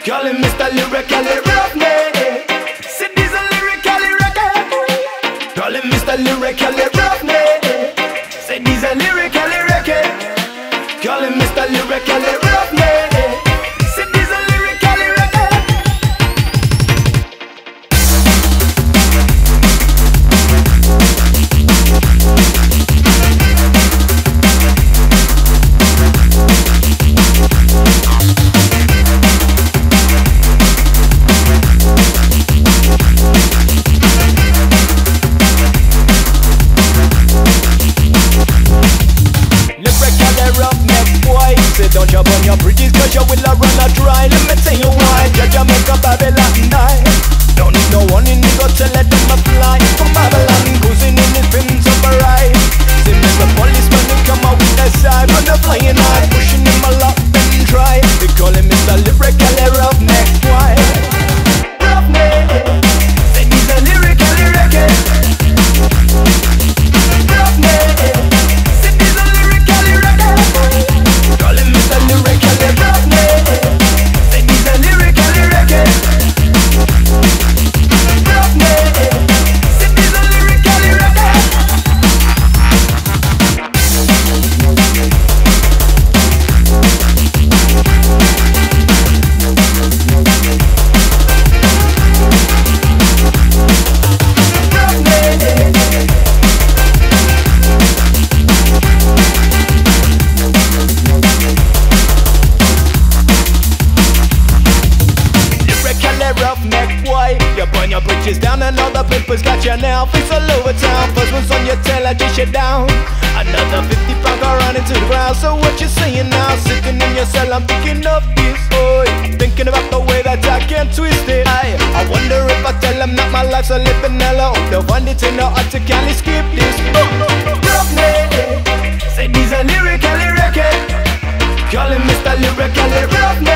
Call him Mr. Lyrically Roughneck. Say he's a lyrically record. Call him Mr. Lyrically Roughneck. Say he's a lyrically record. Call him Mr. Lyrically Roughneck. Say he's a lyrically record. Don't you burn your bridges cause you will run a dry. Let me tell you why. Judge make a Babylon die. Don't need no one in the gut to let them fly. From Babylon cruising in his pins of a ride. Same as the policeman who come out with their side. On the flying high, pushing him a lot and try. They call him Mr. Lyrically Roughneck. Why? Roughneck. Say he's a lyrically record. Roughneck. Say he's a lyrically record. Call him Mr. Lyrically Roughneck. Say he's a lyrically record. Roughneck. Say he's a lyrically record. Your bridges down and all the papers got you now. Fix all over town, first one's on your tail, I dish it down. Another 50 pound go running to the ground. So what you saying now? Sitting in your cell, I'm thinking of this, boy. Thinking about the way that I can twist it. I wonder if I tell them that my life's a living hell. They'll find it in the art to can't skip this. Roughneck. Say he's a lyrically record. Call him Mr. Lyrically Roughneck.